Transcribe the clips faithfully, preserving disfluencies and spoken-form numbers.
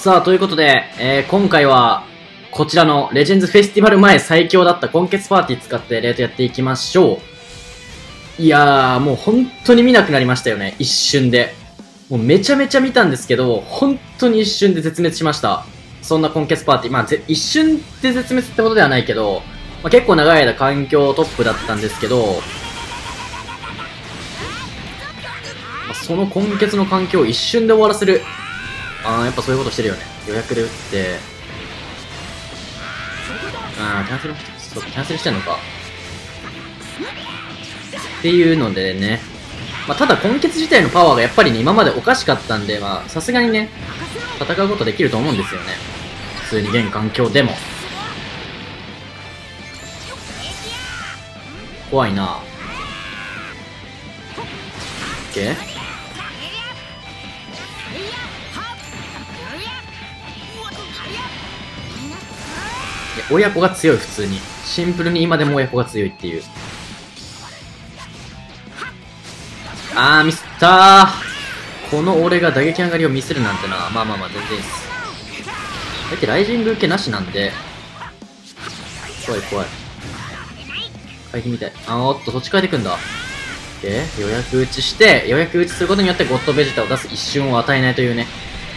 さあ、ということで、えー、今回は、こちらのレジェンズフェスティバル前最強だった今月パーティー使ってレートやっていきましょう。いやー、もう本当に見なくなりましたよね、一瞬で。もうめちゃめちゃ見たんですけど、本当に一瞬で絶滅しました。そんな今月パーティー。まあ、一瞬で絶滅ってことではないけど、まあ、結構長い間環境トップだったんですけど、まあ、その今月の環境を一瞬で終わらせる。あー、やっぱそういうことしてるよね。予約で打って、あー、キャンセル、そう、キャンセルしてんのか。っていうのでね。まあ、ただ今月自体のパワーがやっぱりね、今までおかしかったんで、まあ、さすがにね、戦うことできると思うんですよね。普通に現環境でも。怖いな。オッケー。親子が強い、普通に。シンプルに今でも親子が強いっていう。あー、ミスったー。この俺が打撃上がりをミスるなんてな。まあまあまあ、全然いいです。だってライジング受けなしなんで。怖い怖い。回避みたい。あー、おっと、そっち変えてくんだ。で、予約打ちして、予約打ちすることによってゴッドベジタを出す一瞬を与えないというね。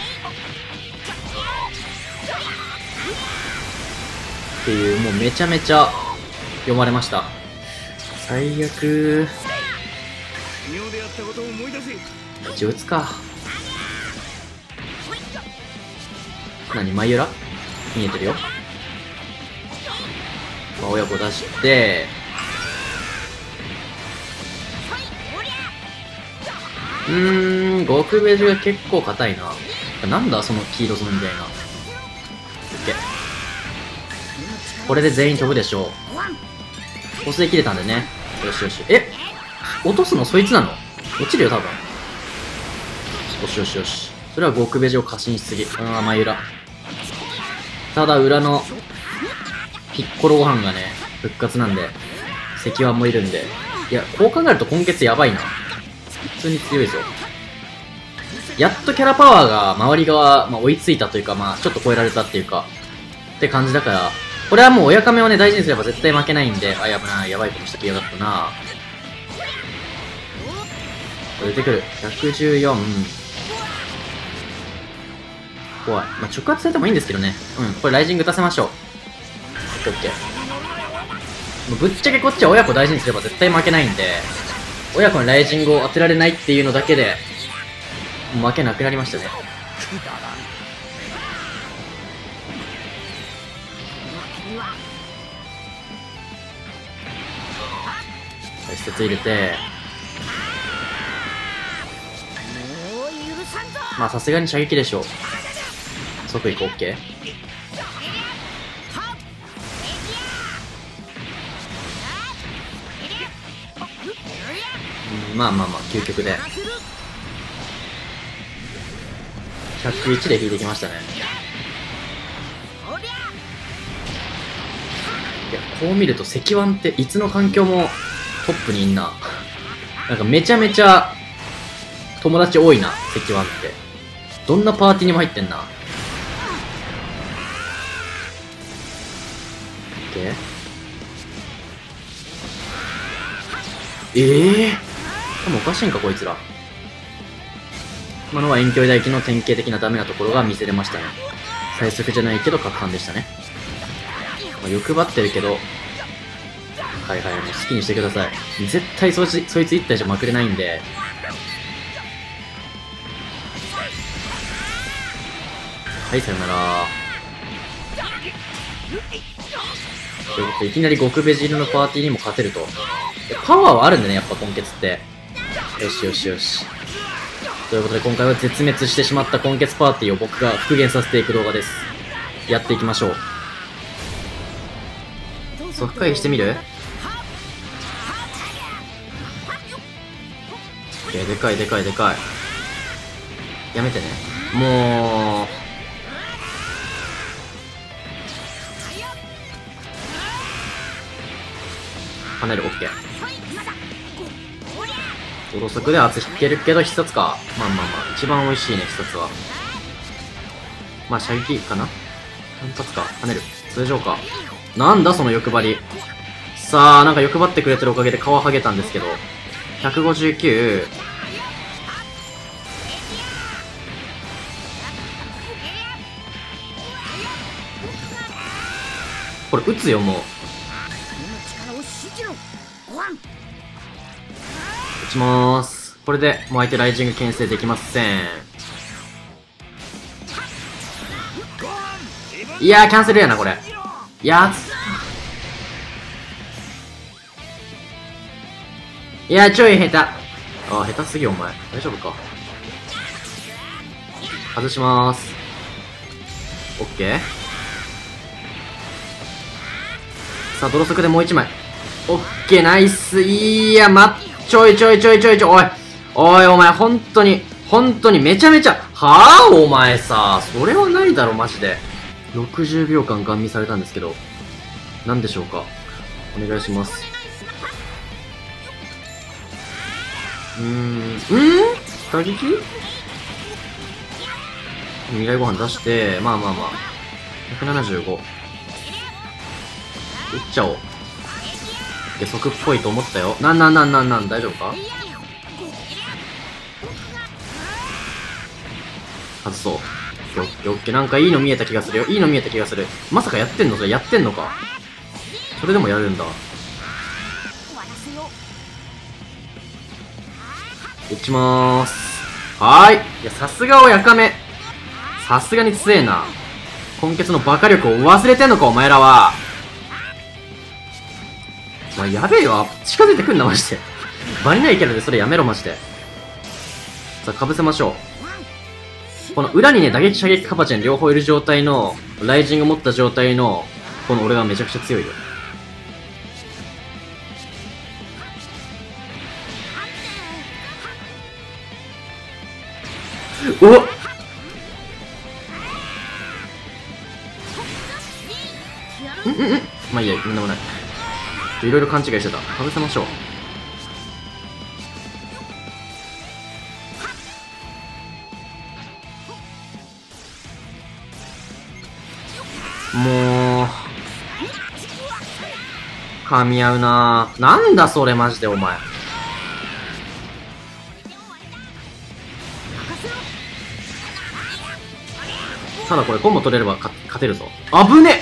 っていう、もうめちゃめちゃ読まれました。最悪。一応打つか。何、マイユラ見えてるよ。まあ、親子出して、うーん、極ベジが結構硬いな。なんだその黄色ゾーンみたいな。オッケー。これで全員飛ぶでしょう。コスで切れたんでね。よしよし。え、落とすのそいつなの？落ちるよ、多分。よしよしよし。それは極ベジを過信しすぎ。うん、甘い裏。ただ裏のピッコロご飯がね、復活なんで、石腕もいるんで。いや、こう考えると今月やばいな。普通に強いぞ。やっとキャラパワーが周り側、まあ、追いついたというか、まあ、ちょっと超えられたっていうか、って感じだから、これはもう親亀をね、大事にすれば絶対負けないんで、あ、やばいな、やばいことしてきやがったな。出てくる。ひゃくじゅうよん。怖い。まあ、直発されてもいいんですけどね。うん、これライジング打たせましょう。オッケーオッケー。もうぶっちゃけこっちは親子大事にすれば絶対負けないんで、親子にライジングを当てられないっていうのだけで、もう負けなくなりましたね。施設入れて、まあさすがに射撃でしょう。即行こう。 OK。 うん、まあまあまあ究極でひゃくいちで引いてきましたね。いや、こう見ると石腕っていつの環境もトップにいんな。なんかめちゃめちゃ友達多いな、石腕って。どんなパーティーにも入ってんな。オッケー。ええー。でもおかしいんか、こいつら。今のは遠距離打撃の典型的なダメなところが見せれましたね。最速じゃないけど、格反でしたね。まあ、欲張ってるけど、はいはい、もう好きにしてください。絶対そいつ、そいつ一体じゃまくれないんで。はい、さよなら。ということで、いきなり極ベジ色のパーティーにも勝てると。パワーはあるんだね、やっぱ今月って。よしよしよし。ということで、今回は絶滅してしまった今月パーティーを僕が復元させていく動画です。やっていきましょう。即回避してみる？オッケー、でかいでかいでかい。やめてね。もう、跳ねる。オッケー。高速で圧引けるけど必殺か。まあまあまあ、一番美味しいね、必殺は。 まあ、射撃かな？単発か。跳ねる。通常か。なんだその欲張り。さあ、なんか欲張ってくれてるおかげで顔はげたんですけど。ひゃくごじゅうきゅう。これ撃つよ、もう。撃ちまーす。これで、もう相手ライジング牽制できません。いやー、キャンセルやな、これ。いやー、いやー、ちょい下手。あー、下手すぎお前。大丈夫か。外しまーす。オッケー。さあ、ドロ速でもう一枚。オッケー、ナイス。いや、ま、ちょいちょいちょいちょいちょい。おい。おい、お前、本当に、本当にめちゃめちゃ、はぁ、お前さ、それはないだろ、マジで。ろくじゅうびょうかんガン見されたんですけど、何でしょうか。お願いします。うーん、んー打撃未来ご飯出して、まあまあまあ。ひゃくななじゅうご。撃っちゃおう。下速っぽいと思ったよ。なんなんなんなんなん、大丈夫か？外そう。オッケーオッケーオッケー。なんかいいの見えた気がするよ。いいの見えた気がする。まさかやってんの？それやってんのか？それでもやるんだ。撃ちまーす。はーい。いや、さすがをやかめ。さすがに強えな。今月のバカ力を忘れてんのか、お前らは。お前やべえよ。近づいてくんな、マジで。バリないキャラでそれやめろ、マジで。さあ、被せましょう。この裏にね、打撃、射撃、カバチェン両方いる状態の、ライジング持った状態の、この俺がめちゃくちゃ強いよ。おっんんんまあいいや、なんでもない。いろいろ勘違いしてた。かぶせましょう。もう、噛み合うなぁ。なんだそれマジでお前。ただこれコンボ取れれば勝てるぞ。あぶね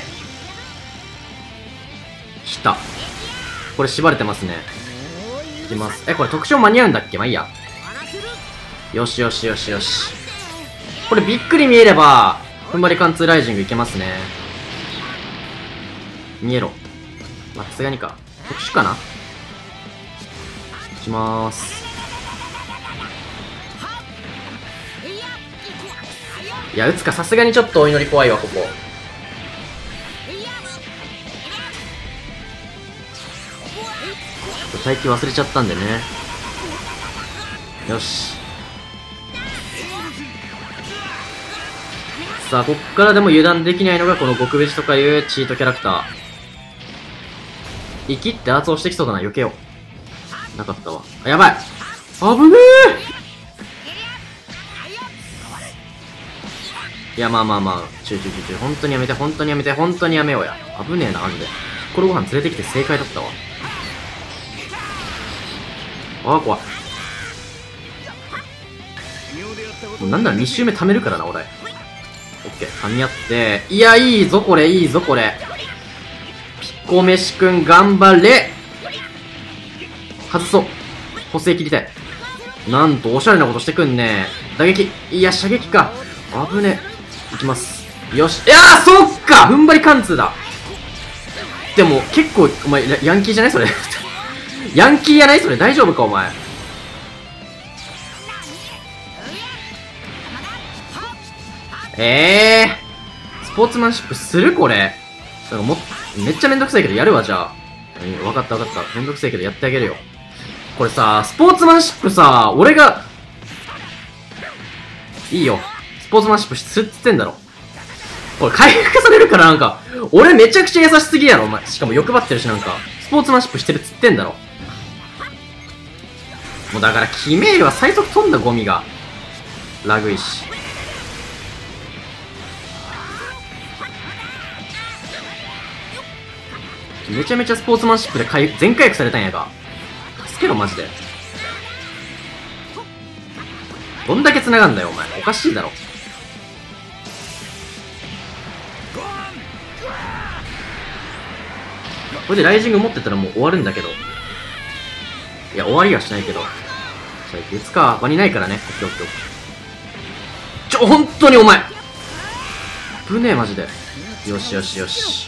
来た。これ縛れてますね。いきます。え、これ特徴間に合うんだっけ？まあいいや。よしよしよしよし。これびっくり見えれば、踏ん張り貫通ライジングいけますね。見えろ。まあ、さすがにか。特殊かな？いきまーす。いや、打つか。さすがにちょっとお祈り怖いわ、ここ。待機忘れちゃったんでね。よし。さあ、こっからでも油断できないのがこの極ベジとかいうチートキャラクター。生きって圧をしてきそうだな、避けよう。なかったわ。あ、やばい。危ねえ。いや、まあまあまあ、ちゅうちゅうちゅうちゅう、本当にやめて、本当にやめて、本当にやめようや。危ねえな、マジで。これご飯連れてきて正解だったわ。ああ、怖い。もうなんならに周目貯めるからな、俺。オッケー、噛み合って。いや、いいぞ、これ、いいぞ、これ。ピコ飯くん、頑張れ。外そう。補正切りたい。なんと、おしゃれなことしてくんね。打撃。いや、射撃か。危ね。いきます。よし。いやー、そっか踏ん張り貫通だ。でも、結構、お前、ヤンキーじゃないそれ。ヤンキーやないそれ。大丈夫かお前。ええー。スポーツマンシップするこれ。なんかもめっちゃめんどくさいけどやるわ、じゃあ。うん、わかったわかった。めんどくさいけどやってあげるよ。これさ、スポーツマンシップさ、俺が、いいよ。スポーツマンシップするっつってんだろ。これ回復されるからなんか、俺めちゃくちゃ優しすぎやろ、お前。しかも欲張ってるしなんか、スポーツマンシップしてるっつってんだろ。もうだから、キメールは最速飛んだゴミが。ラグいし。 めちゃめちゃスポーツマンシップで回全回復されたんやが。助けろ、マジで。どんだけ繋がんだよ、お前。おかしいだろ。これでライジング持ってたらもう終わるんだけど。いや、終わりはしないけど。じゃあ、打つか。場にないからね。オッケーオッケーオッケー。ちょ、ほんとにお前危ねえ、マジで。よしよしよし。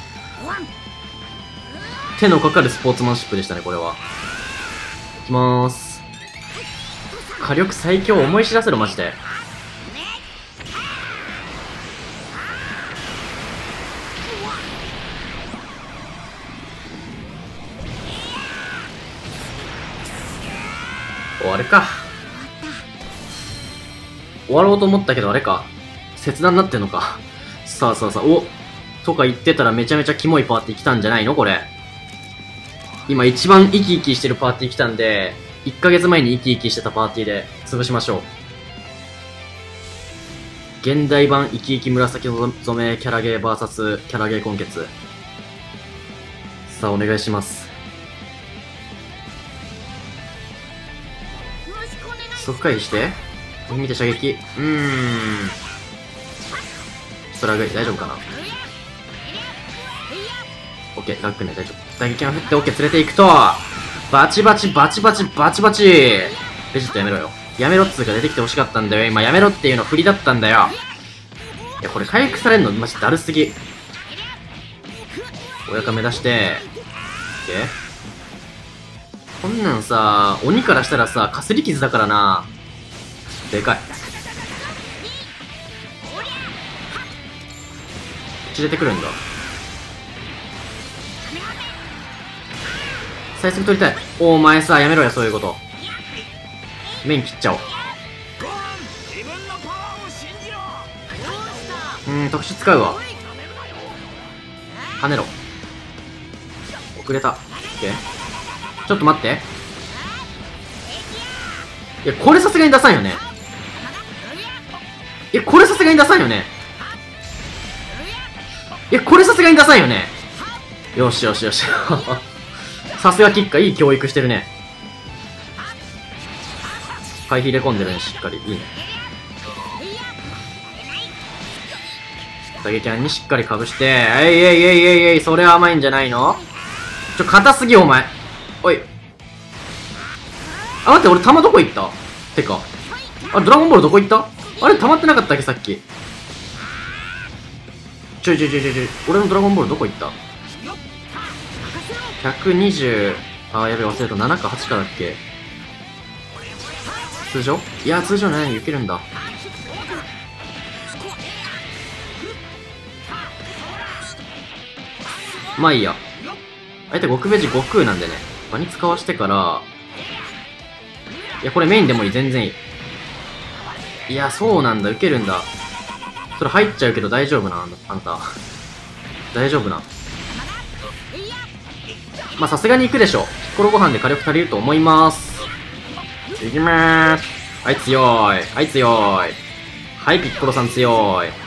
手のかかるスポーツマンシップでしたね、これは。いきまーす。火力最強を思い知らせろ、マジで。終わるか。終わろうと思ったけど、あれか。切断になってんのか。さあさあさあ、おとか言ってたらめちゃめちゃキモいパーティー来たんじゃないのこれ。今一番生き生きしてるパーティー来たんで、いっかげつまえに生き生きしてたパーティーで潰しましょう。現代版生き生き紫染めキャラゲー ブイエス キャラゲー根血。さあ、お願いします。即回避して。見て射撃。うーん。ストラグ大丈夫かな。オッケー、ラックね、大丈夫。打撃が降ってオッケー、連れていくと、バチバチバチバチバチバチ。ベジットやめろよ。やめろっつうか出てきてほしかったんだよ。今やめろっていうの振りだったんだよ。いや、これ回復されんのマジだるすぎ。親か目出して、オッケー。こんなんさ、鬼からしたらさ、かすり傷だからな。でかい。血出てくるんだ。最速取りたい。お前さ、やめろよ、そういうこと。面切っちゃおう。うーん、特殊使うわ。跳ねろ。遅れた。オッケー。ちょっと待って。いや、これさすがに出さんよね。いや、これさすがに出さんよね。いや、これさすがに出さんよね。よしよしよし。さすがキッカー、いい教育してるね。回避入れ込んでるね、しっかり。いいね。打撃案にしっかりかぶして、えいえいえいえいえい、それは甘いんじゃないの？ちょ、硬すぎ、お前。おい。あ、待って、俺弾どこ行った？てか。あれ、ドラゴンボールどこ行った？あれ、溜まってなかったっけ、さっき。ちょいちょいちょいちょいちょい。俺のドラゴンボールどこ行った？ ひゃくにじゅう、あー、やべえ、忘れた。ななかはちかだっけ？通常？いや、通常ない。受けるんだ。まあいいや。相手極ベジ悟空なんでね。場に使わしてから、いや、これメインでもいい。全然いい。いや、そうなんだ。受けるんだ。それ入っちゃうけど大丈夫な、あんた。大丈夫な。まあ、さすがに行くでしょ。ピッコロご飯で火力足りると思います。いきまーす。はい、強い。はい、強い。はい、ピッコロさん強い。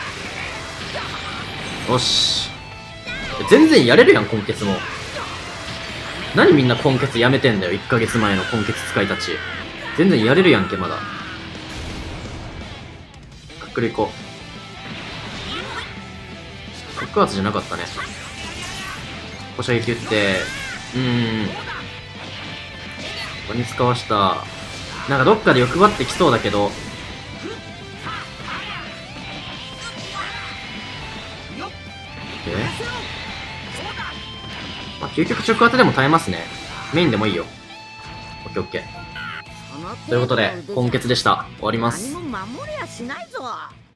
よし。全然やれるやん、根血も。何みんな根血やめてんだよ、いっかげつまえの根血使いたち。全然やれるやんけ、まだ。隠れこ。爆発じゃなかったね。こ射撃打って、うーん。ここに使わした。なんかどっかで欲張ってきそうだけど。えまあ、究極直当てでも耐えますね。メインでもいいよ。オッケーオッケー。ということで、根血でした。終わります。 何も守れやしないぞ。